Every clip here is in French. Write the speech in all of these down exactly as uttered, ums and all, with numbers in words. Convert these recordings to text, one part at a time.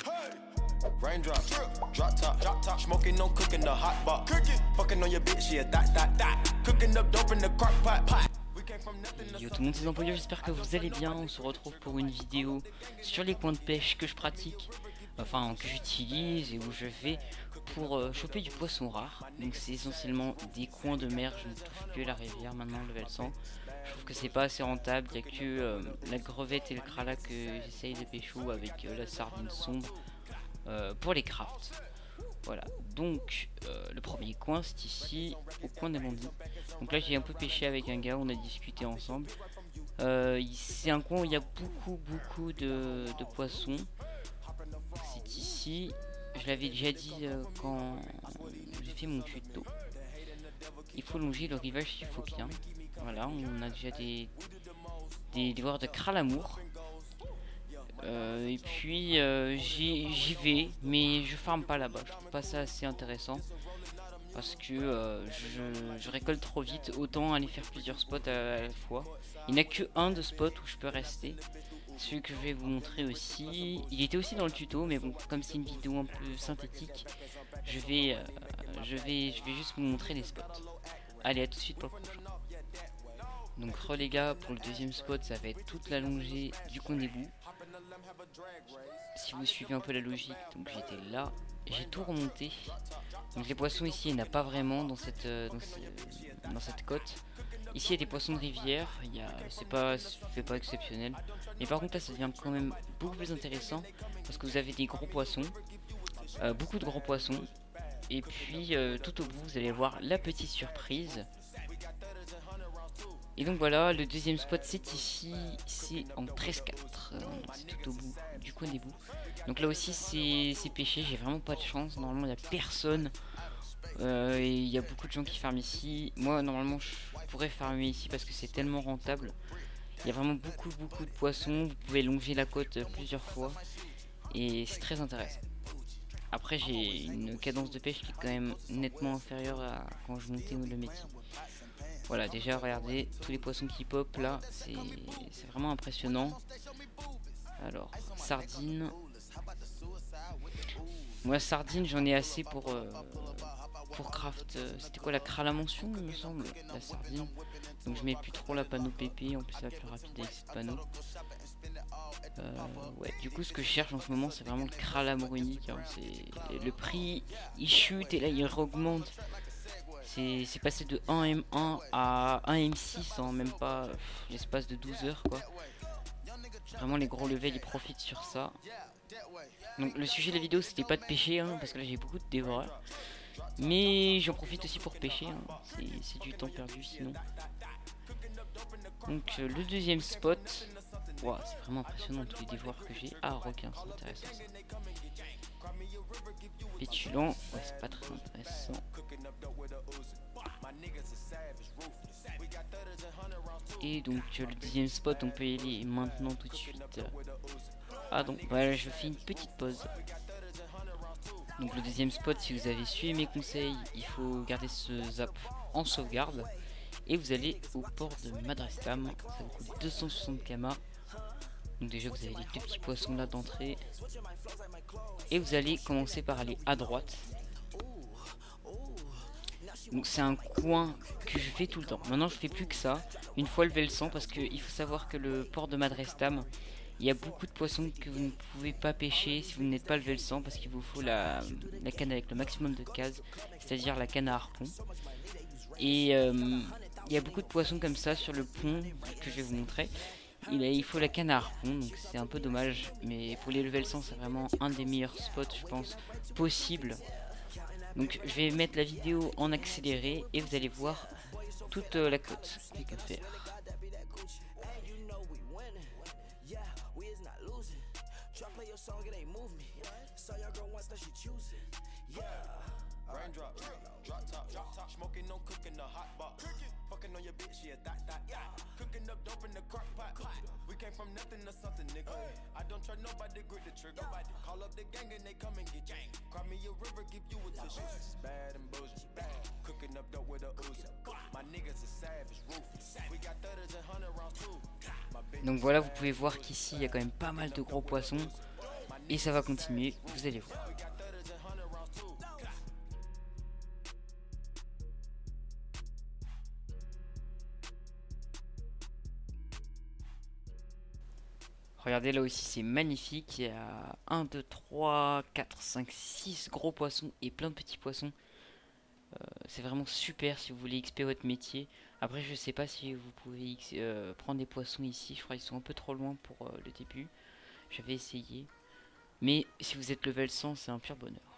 Raindrop, drop top, drop top, smoking, no cooking the hot pot, cooking, fucking on your bitch, yeah, that, that, that, cooking up dope in the crock pot, pot. Yo tout le monde, c'est Zampoyo, j'espère que vous allez bien. On se retrouve pour une vidéo sur les coins de pêche que je pratique, enfin que j'utilise et où je vais pour euh, choper du poisson rare. Donc c'est essentiellement des coins de mer, je ne touche que la rivière maintenant, level cent. Je trouve que c'est pas assez rentable, il n'y a que euh, la crevette et le krala que j'essaye de pécho avec euh, la sardine sombre euh, pour les crafts. Voilà, donc euh, le premier coin c'est ici, au coin des bandits. Donc là j'ai un peu pêché avec un gars, on a discuté ensemble. euh, C'est un coin où il y a beaucoup beaucoup de, de poissons. C'est ici, je l'avais déjà dit euh, quand j'ai fait mon tuto. Il faut longer le rivage s'il faut bien. Voilà, on a déjà des, des, des joueurs de kralamour. Euh, et puis euh, j'y vais, mais je farme pas là-bas. Je trouve pas ça assez intéressant parce que euh, je, je récolte trop vite. Autant aller faire plusieurs spots à, à la fois. Il n'y a que un de spot où je peux rester. Celui que je vais vous montrer aussi. Il était aussi dans le tuto, mais bon, comme c'est une vidéo un peu synthétique, je vais, euh, je vais, je vais juste vous montrer les spots. Allez, à tout de suite pour le prochain. Donc re les gars, pour le deuxième spot, ça va être toute la longée du coin des bouts. Si vous suivez un peu la logique, donc j'étais là, j'ai tout remonté. Donc les poissons ici, il n'y en a pas vraiment dans cette, euh, dans, ce, dans cette côte. Ici il y a des poissons de rivière, c'est pas, c'est pas exceptionnel. Mais par contre là ça devient quand même beaucoup plus intéressant parce que vous avez des gros poissons, euh, beaucoup de gros poissons. Et puis euh, tout au bout vous allez voir la petite surprise. Et donc voilà, le deuxième spot c'est ici, c'est en treize quatre, euh, c'est tout au bout du coin des bouts. Donc là aussi c'est pêché, j'ai vraiment pas de chance, normalement il n'y a personne. Euh, et il y a beaucoup de gens qui farment ici. Moi normalement je pourrais farmer ici parce que c'est tellement rentable. Il y a vraiment beaucoup beaucoup de poissons, vous pouvez longer la côte plusieurs fois. Et c'est très intéressant. Après j'ai une cadence de pêche qui est quand même nettement inférieure à quand je montais le métier. Voilà, déjà regardez tous les poissons qui pop là, c'est vraiment impressionnant. Alors, sardine. Moi, sardine, j'en ai assez pour, euh, pour craft. Euh, C'était quoi la kralamansion, il me semble, la sardine. Donc je mets plus trop la panneau P P, en plus ça va être plus rapide avec cette panneau. Euh, ouais, du coup, ce que je cherche en ce moment, c'est vraiment le kralamour unique. Hein. Le prix, il chute et là il augmente. C'est passé de un M un à un M six en même pas l'espace de douze heures quoi. Vraiment les gros levels ils profitent sur ça. Donc le sujet de la vidéo c'était pas de pêcher hein, parce que là j'ai beaucoup de dévoreurs. Mais j'en profite aussi pour pêcher, hein. C'est du temps perdu sinon. Donc euh, le deuxième spot. Wow, c'est vraiment impressionnant tous les dévoreurs que j'ai. Ah requin, c'est intéressant ça. Pétulant, ouais c'est pas très intéressant. Et donc le deuxième spot on peut y aller maintenant tout de suite. Ah donc voilà, je fais une petite pause. Donc le deuxième spot, si vous avez suivi mes conseils, il faut garder ce zap en sauvegarde. Et vous allez au port de Madrestam, ça vous coûte deux cent soixante kama. Donc déjà vous avez les deux petits poissons là d'entrée. Et vous allez commencer par aller à droite. Donc c'est un coin que je fais tout le temps. Maintenant je fais plus que ça, une fois level cent, parce qu'il faut savoir que le port de Madrestam, il y a beaucoup de poissons que vous ne pouvez pas pêcher si vous n'êtes pas level cent, parce qu'il vous faut la, la canne avec le maximum de cases, c'est-à-dire la canne à harpon. Et euh, il y a beaucoup de poissons comme ça sur le pont que je vais vous montrer. Il, a, il faut la canne à harpon, donc c'est un peu dommage, mais pour les level cent c'est vraiment un des meilleurs spots je pense possible. Donc je vais mettre la vidéo en accéléré et vous allez voir toute euh, la côte qu'on peut faire. Donc voilà, vous pouvez voir qu'ici il y a quand même pas mal de gros poissons. Et ça va continuer, vous allez voir. Regardez là aussi, c'est magnifique. Il y a un, deux, trois, quatre, cinq, six gros poissons et plein de petits poissons. Euh, c'est vraiment super si vous voulez X P votre métier. Après, je sais pas si vous pouvez X, euh, prendre des poissons ici. Je crois qu'ils sont un peu trop loin pour euh, le début. J'avais essayé. Mais si vous êtes level cent, c'est un pur bonheur.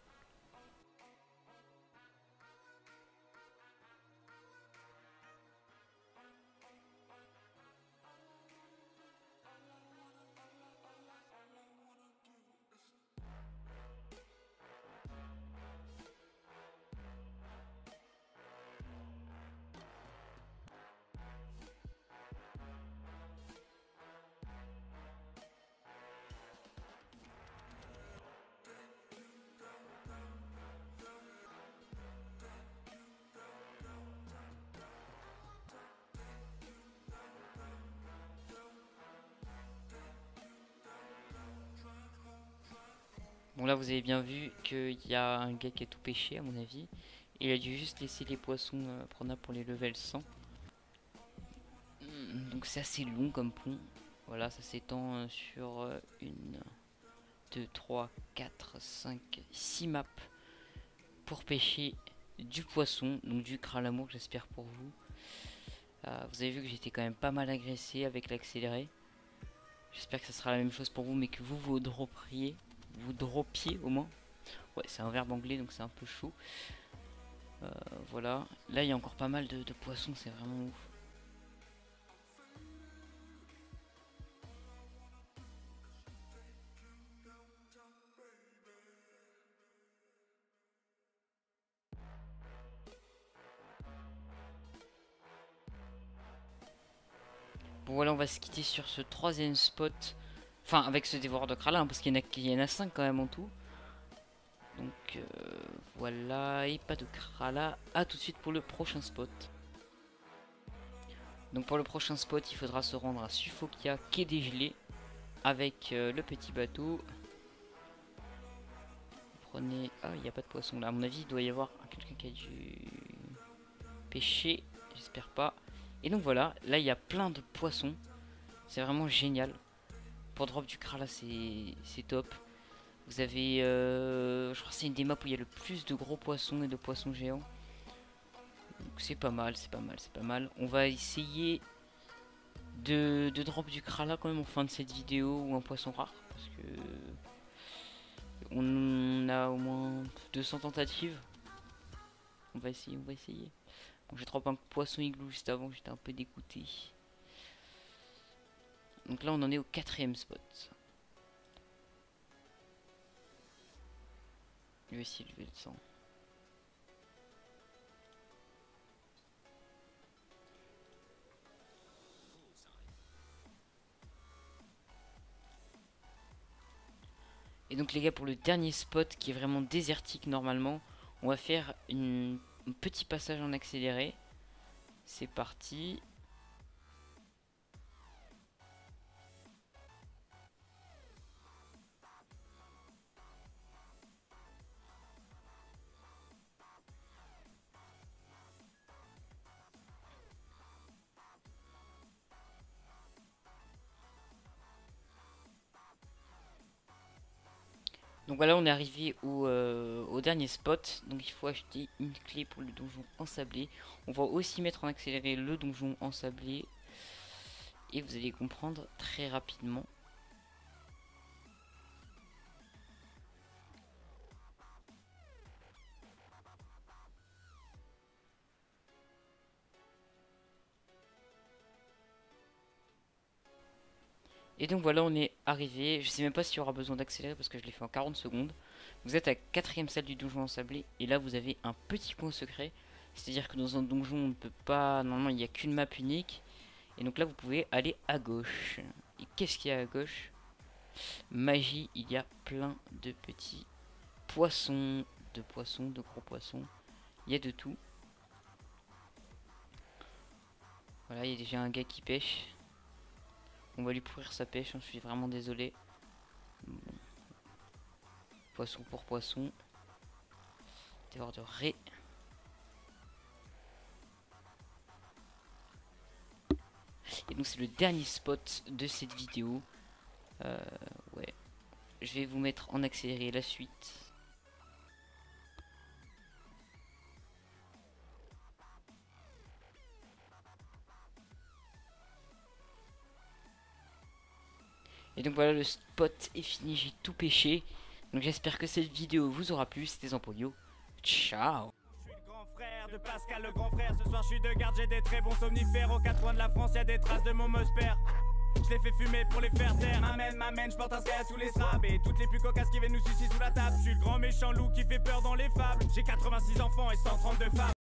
Bon là vous avez bien vu qu'il y a un gars qui a tout pêché à mon avis. Il a dû juste laisser les poissons euh, prenables pour les level cent. Donc c'est assez long comme pont. Voilà, ça s'étend euh, sur euh, une, deux, trois, quatre, cinq, six maps pour pêcher du poisson, donc du cralamour j'espère pour vous. Euh, vous avez vu que j'étais quand même pas mal agressé avec l'accéléré. J'espère que ça sera la même chose pour vous, mais que vous vous dropperiez, vous droppiez au moins. Ouais, c'est un verbe anglais donc c'est un peu chaud. Euh, voilà, là il y a encore pas mal de, de poissons, c'est vraiment ouf. Bon voilà, on va se quitter sur ce troisième spot. Enfin, avec ce dévoreur de krala, hein, parce qu'il y, y en a cinq quand même en tout. Donc euh, voilà, et pas de krala. A tout de suite pour le prochain spot. Donc pour le prochain spot, il faudra se rendre à Suffokia, quai des gelées, avec euh, le petit bateau. Vous prenez... Ah, il n'y a pas de poisson là. À mon avis, il doit y avoir quelqu'un qui a dû pêcher. J'espère pas. Et donc voilà, là il y a plein de poissons. C'est vraiment génial. Pour drop du krala, c'est top. Vous avez... Euh, je crois que c'est une des maps où il y a le plus de gros poissons et de poissons géants. Donc c'est pas mal, c'est pas mal, c'est pas mal. On va essayer de, de drop du krala quand même en fin de cette vidéo ou un poisson rare. Parce que... On a au moins deux cents tentatives. On va essayer, on va essayer. Bon, j'ai drop un poisson igloo juste avant, j'étais un peu dégoûté. Donc là on en est au quatrième spot. Lui aussi il veut le sang. Et donc les gars, pour le dernier spot qui est vraiment désertique normalement, on va faire une, un petit passage en accéléré. C'est parti. Donc voilà, on est arrivé au, euh, au dernier spot. Donc il faut acheter une clé pour le donjon ensablé. On va aussi mettre en accéléré le donjon ensablé. Et vous allez comprendre très rapidement. Et donc voilà, on est arrivé. Je sais même pas s'il y aura besoin d'accélérer parce que je l'ai fait en quarante secondes. Vous êtes à la quatrième salle du donjon ensablé. Et là, vous avez un petit coin secret. C'est-à-dire que dans un donjon, on ne peut pas... Normalement, il n'y a qu'une map unique. Et donc là, vous pouvez aller à gauche. Et qu'est-ce qu'il y a à gauche? Magie, il y a plein de petits poissons. De poissons, de gros poissons. Il y a de tout. Voilà, il y a déjà un gars qui pêche. On va lui pourrir sa pêche, hein, je suis vraiment désolé. Bon, Poisson pour poisson. Dévore de raies. Et donc c'est le dernier spot de cette vidéo. Euh, ouais. Je vais vous mettre en accéléré la suite. Et donc voilà, le spot est fini, j'ai tout pêché. Donc j'espère que cette vidéo vous aura plu. C'était Zampoyo. Ciao. Je suis le grand frère de Pascal, le grand frère. Ce soir je suis de garde, j'ai des très bons somnifères. Aux quatre coins de la France, y a des traces de mon Mosper. Je les fais fumer pour les faire taire. M'amène, m'amène, je porte un sky sous les straps. Et toutes les plus cocasses qui viennent nous sucer sous la table. Je suis le grand méchant loup qui fait peur dans les fables. J'ai quatre-vingt-six enfants et cent trente-deux femmes.